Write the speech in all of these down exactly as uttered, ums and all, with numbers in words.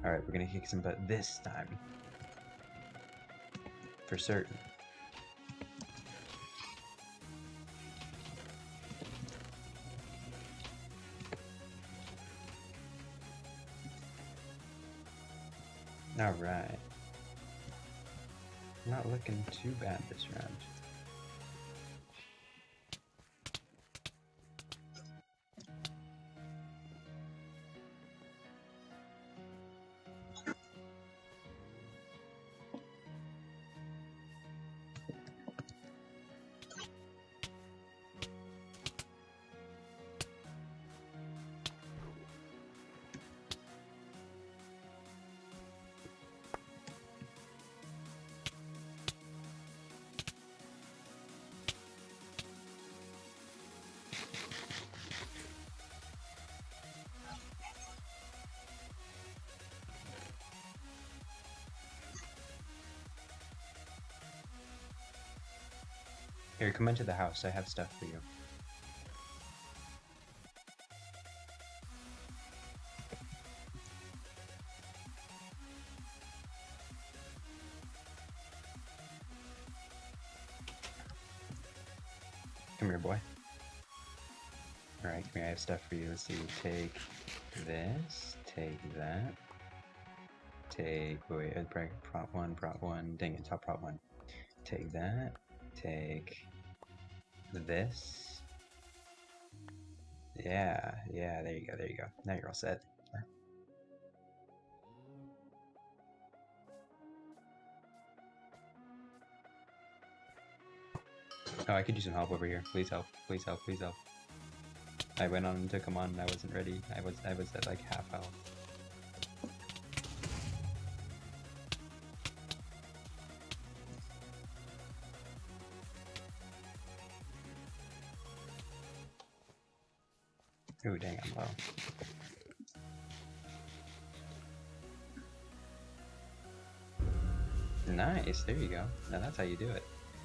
Alright, we're gonna kick some butt this time. For certain. Alright. Not looking too bad this round. Here, come into the house. I have stuff for you. Come here, boy. Alright, come here. I have stuff for you. Let's see. Take this. Take that. Take... Wait, wait. Prop one, prop one. Dang it, top prop one. Take that. Take... this. Yeah, yeah, there you go, there you go. Now you're all set. Oh, I could use some help over here. Please help, please help, please help. I went on to come on and I wasn't ready. I was I was at like half health. Ooh, dang, I'm low. Nice, there you go. Now that's how you do it.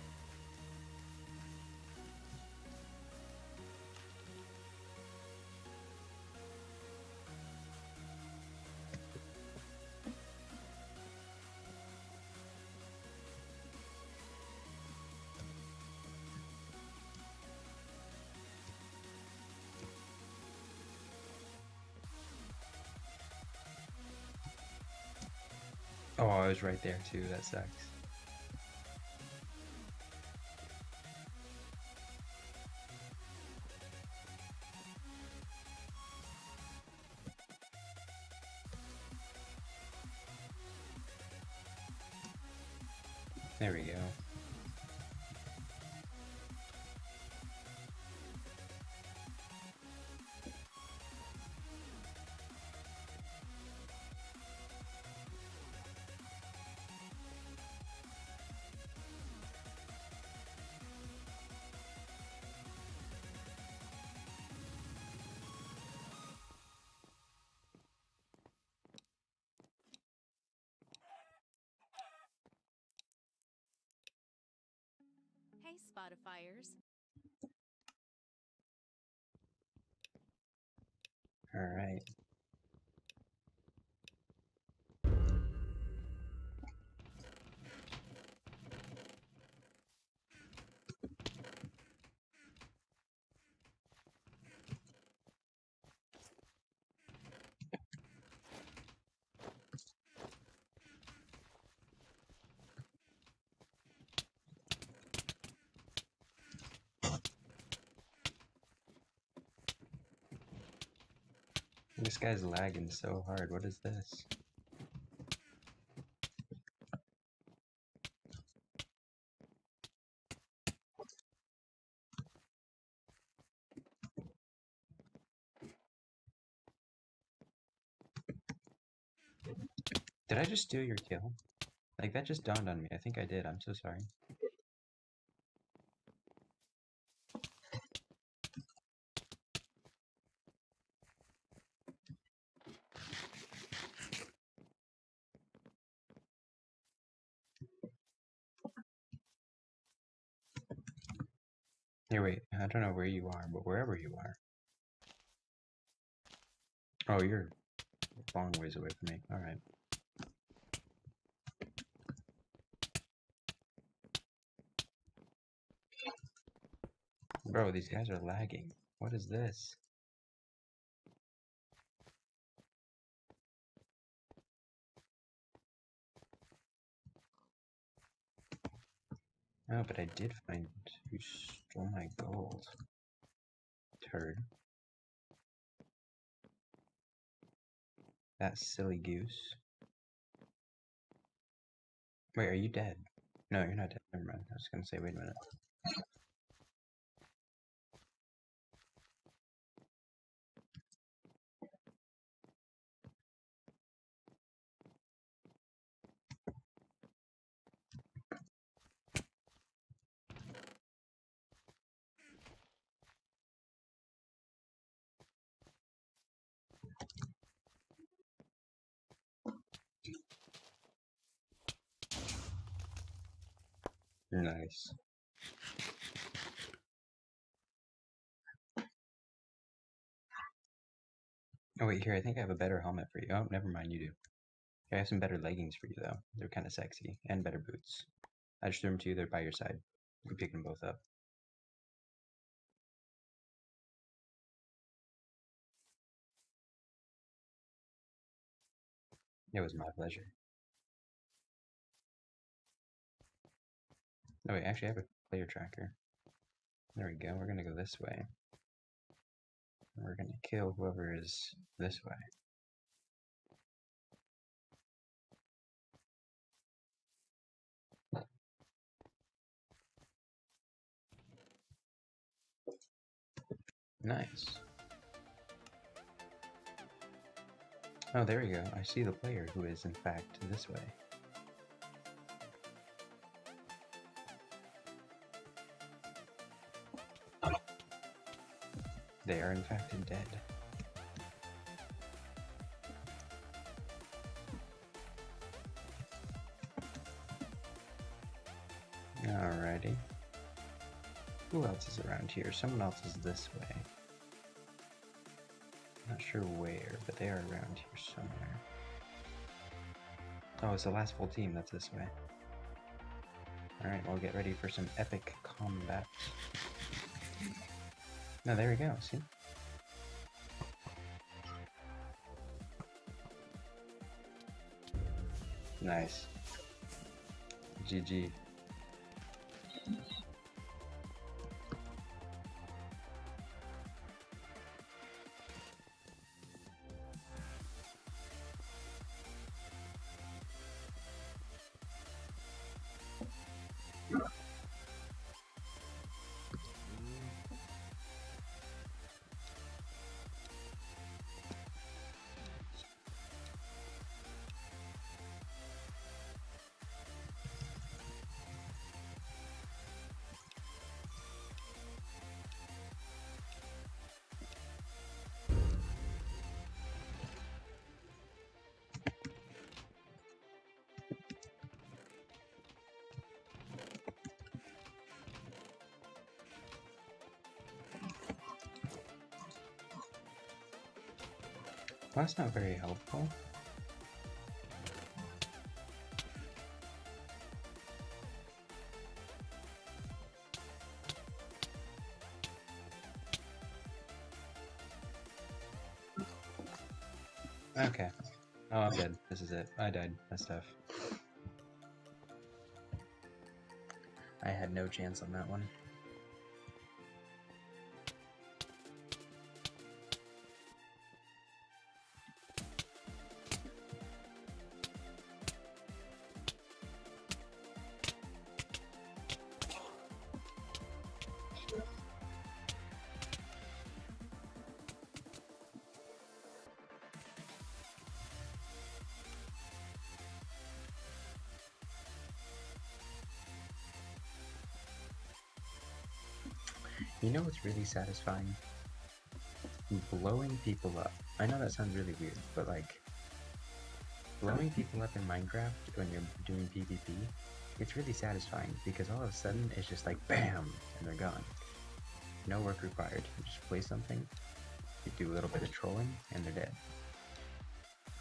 Oh, I was right there too, that sucks. There we go. Hey, Spotifyers. All right. This guy's lagging so hard. What is this? Did I just steal your kill? Like, that just dawned on me. I think I did. I'm so sorry. Here, wait. I don't know where you are, but wherever you are. Oh, you're long ways away from me. Alright. Bro, these guys are lagging. What is this? Oh, but I did find who stole my gold. Turd. That silly goose. Wait, are you dead? No, you're not dead. Never mind. I was gonna say, wait a minute. Nice. Oh wait, here, I think I have a better helmet for you. Oh, never mind, you do. I have some better leggings for you, though. They're kind of sexy. And better boots. I just threw them to you, they're by your side. You pick them both up. It was my pleasure. Oh wait, actually I have a player tracker. There we go, we're gonna go this way. And we're gonna kill whoever is this way. Nice. Oh, there we go. I see the player who is, in fact, this way. They are, in fact, dead. Alrighty. Who else is around here? Someone else is this way. Not sure where, but they are around here somewhere. Oh, it's the last full team that's this way. Alright, we'll get ready for some epic combat. No, there we go, see? Nice. G G. Well, that's not very helpful. Okay. Oh, I'm dead. This is it. I died. That's tough. I had no chance on that one. You know what's really satisfying? Blowing people up. I know that sounds really weird, but like, blowing people up in Minecraft when you're doing PvP, it's really satisfying because all of a sudden it's just like BAM! And they're gone. No work required. You just play something, you do a little bit of trolling, and they're dead.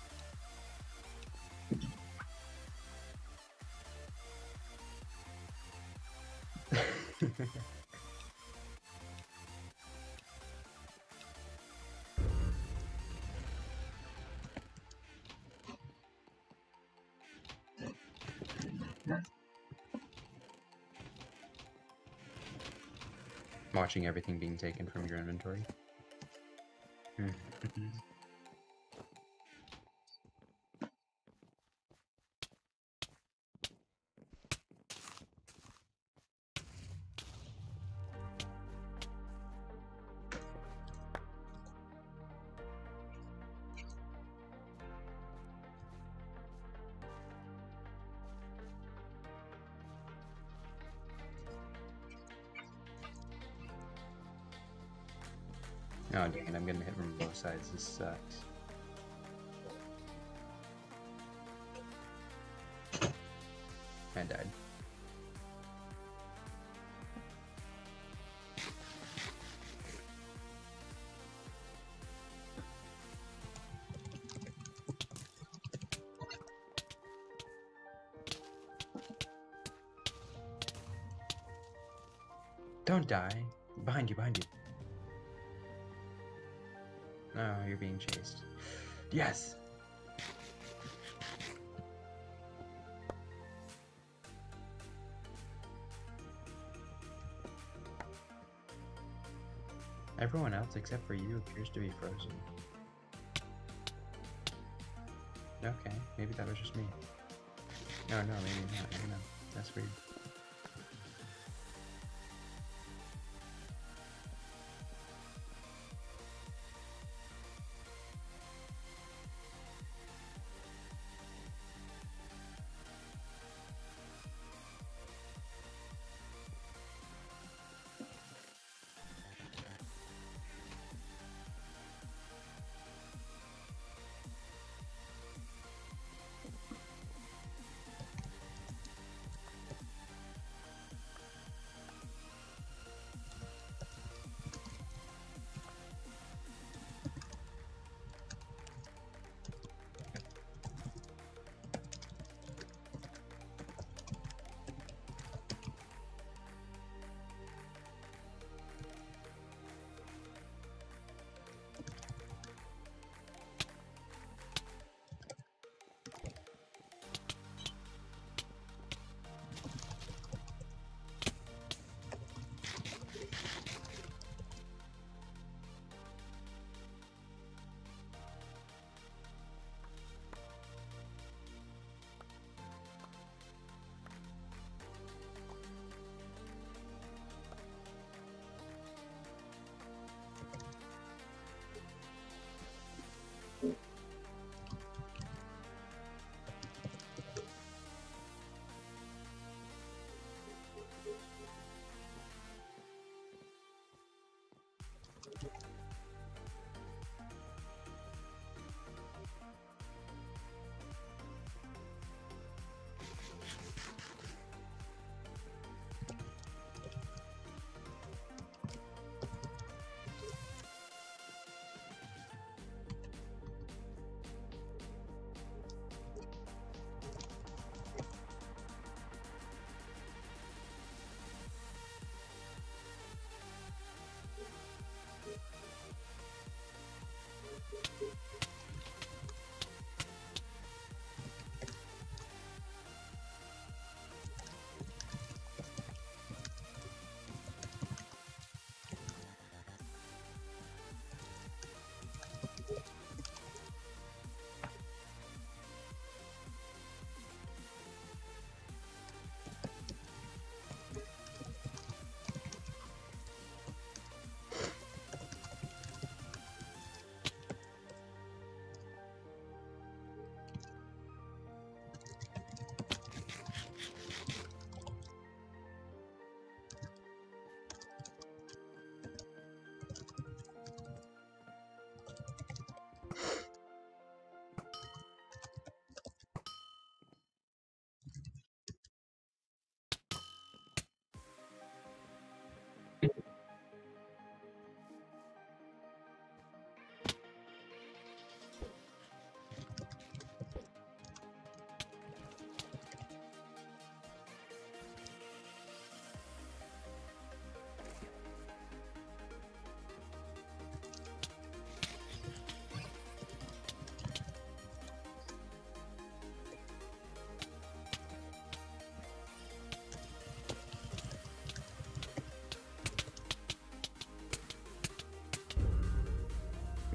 Watching everything being taken from your inventory. Oh dang it, I'm getting hit from both sides, this sucks. I died. Don't die! Behind you, behind you! No, you're being chased. Yes! Everyone else except for you appears to be frozen. Okay, maybe that was just me. No, no, maybe not. I don't know. That's weird.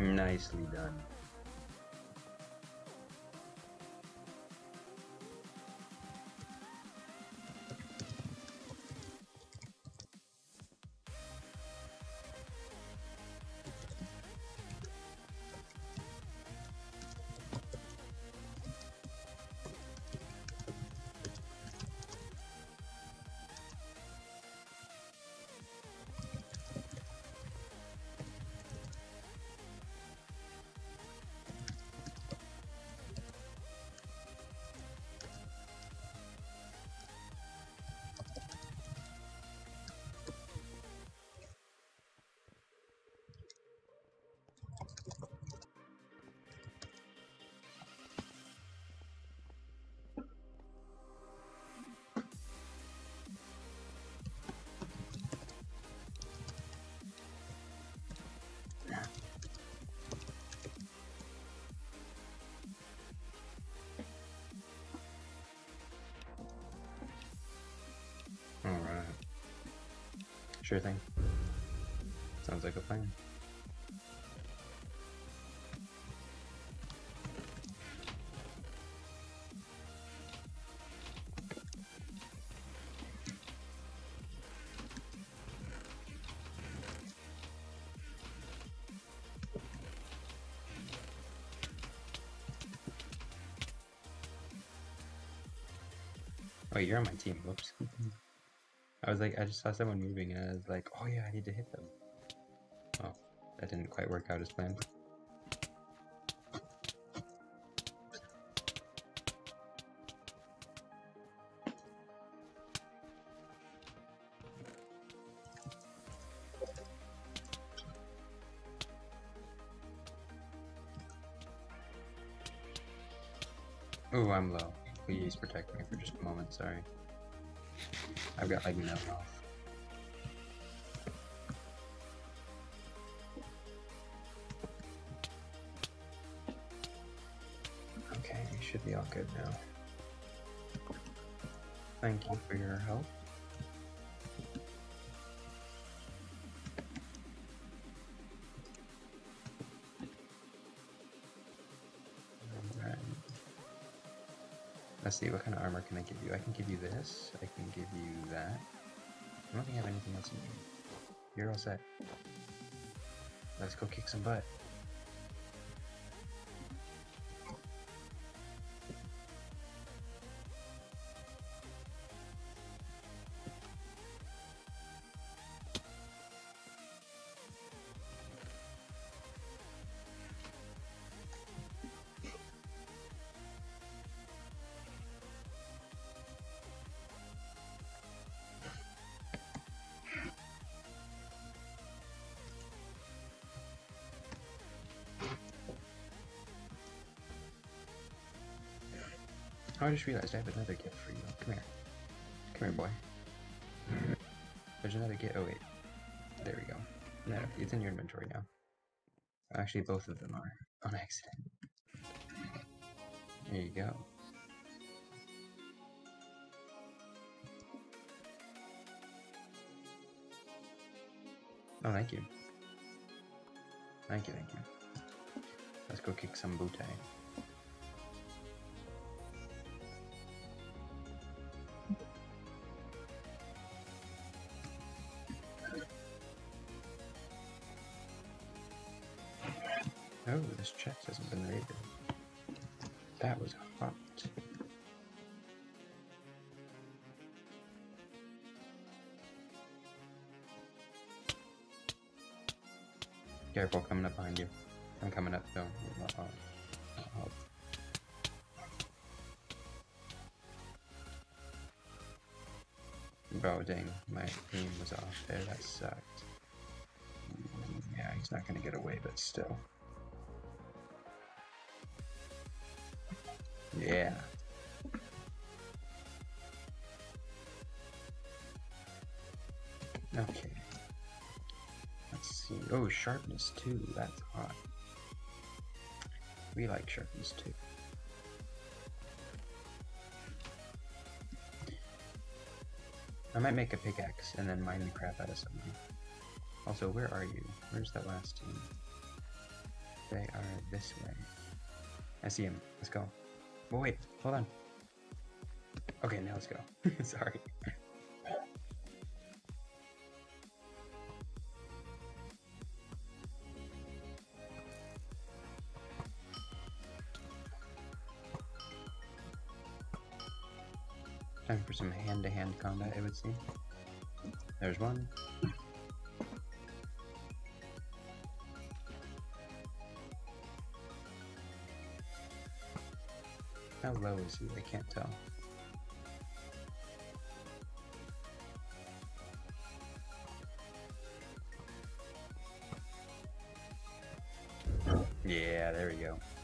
Nicely done. Alright. Sure thing. Sounds like a plan. Oh, you're on my team. Whoops. I was like, I just saw someone moving and I was like, oh yeah, I need to hit them. Oh, that didn't quite work out as planned. Oh, I'm low. Please protect me for just a moment, sorry. I've got like no health. Okay, we should be all good now. Thank you for your help. Alright. Let's see, what kind of armor can I give you? I can give you this. I can give you that. I don't think I have anything else in you. You're all set. Let's go kick some butt. Oh, I just realized I have another gift for you. Come here. Come here, boy. There's another gift. Oh, wait. There we go. No, it's in your inventory now. Actually, both of them are on accident. There you go. Oh, thank you. Thank you, thank you. Let's go kick some booty. Oh, this chest hasn't been raided. That was hot. Careful, coming up behind you. I'm coming up, though. Uh -oh. Uh -oh. Bro, dang, my aim was off there. That sucked. Yeah, he's not gonna get away, but still. Yeah. Okay. Let's see. Oh, sharpness two. That's hot. We like sharpness two. I might make a pickaxe and then mine the crap out of something. Also, where are you? Where's that last team? They are this way. I see him. Let's go. Oh, wait. Hold on. Okay, now let's go. Sorry. Time for some hand-to-hand combat, it would seem. There's one. How low is he? I can't tell. Yeah, there we go.